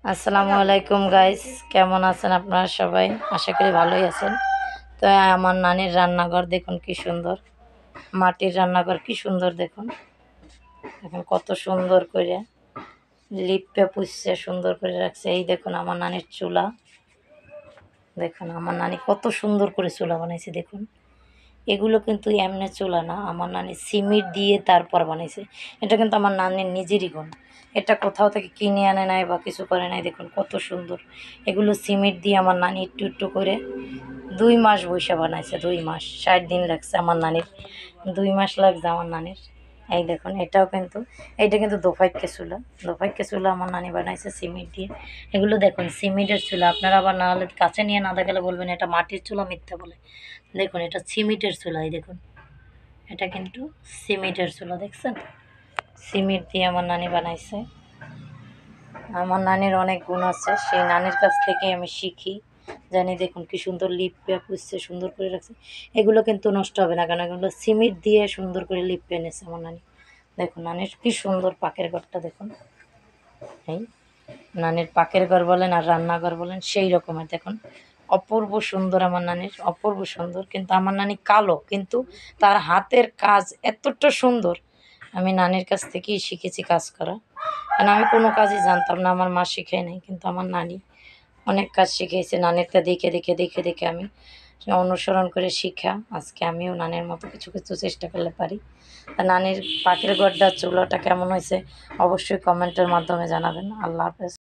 আসসালামু আলাইকুম গাইস, কেমন আছেন আপনারা সবাই? আশা করি ভালোই আছেন। তো আমার নানির রান্নাঘর দেখুন কি সুন্দর, মাটির রান্নাঘর কি সুন্দর দেখুন। এখন কত সুন্দর করে লিপে পুষছে, সুন্দর করে রাখছে। এই দেখুন আমার নানির চুলা, দেখুন আমার নানি কত সুন্দর করে চুলা বানাইছে দেখুন। এগুলো কিন্তু এমনি চুলা না, আমার নানি সিমেন্ট দিয়ে তারপর বানাইছে। এটা কিন্তু আমার নানির নিজেরই গুণ, এটা কোথাও থেকে কিনে আনে নাই বা কিছু করে নাই। দেখুন কত সুন্দর, এগুলো সিমেন্ট দিয়ে আমার নানি একটু একটু করে 2 মাস বৈশা বানাইছে। 2 মাস 60 দিন লাগছে আমার নানির, 2 মাস লাগছে আমার নানির। এই দেখুন এটা কিন্তু দোফাইকে চুলা, দোফাইকে চুলা আমার নানি বানাইছে সিমেন্ট দিয়ে। এগুলো দেখুন সিমেন্টের চুলা, আপনারা আবার না হলে কাছে নিয়ে না দেখালে বলবেন এটা মাটির চুলা, মিথ্যা বলে। দেখুন এটা সিমেন্টের চুলা, এই দেখুন এটা কিন্তু সিমেন্টের চুলা, দেখছেন? সিমেন্ট দিয়ে আমার নানি বানাইছে। আমার নানির অনেক গুণ আছে, সেই নানির কাছ থেকে আমি শিখি, জানি। দেখুন কি সুন্দর লিপে পুষছে, সুন্দর করে রাখছে। এগুলো কিন্তু নষ্ট হবে না, কারণ এগুলো সিমেন্ট দিয়ে সুন্দর করে লিপে এনেছে আমার নানি। দেখুন নানির কি সুন্দর পাকের ঘরটা দেখুন। এই নানির পাকের ঘর বলেন আর রান্নাঘর বলেন সেই রকমের দেখুন, অপূর্ব সুন্দর আমার নানির, অপূর্ব সুন্দর। কিন্তু আমার নানি কালো, কিন্তু তার হাতের কাজ এতটা সুন্দর। আমি নানির কাছ থেকেই শিখেছি কাজ করা, কারণ আমি কোনো কাজই জানতাম না, আমার মা শিখায় নাই। কিন্তু আমার নানি অনেক কাজ শিখিয়েছে, নানিরটা দেখে দেখে দেখে দেখে আমি অনুসরণ করে শিখা আজকে আমিও নানির মতো কিছু কিছু চেষ্টা করলে পারি। তা নানির পাখির গড়টা চুলাটা কেমন হয়েছে অবশ্যই কমেন্টের মাধ্যমে জানাবেন। আল্লাহ হাফেজ।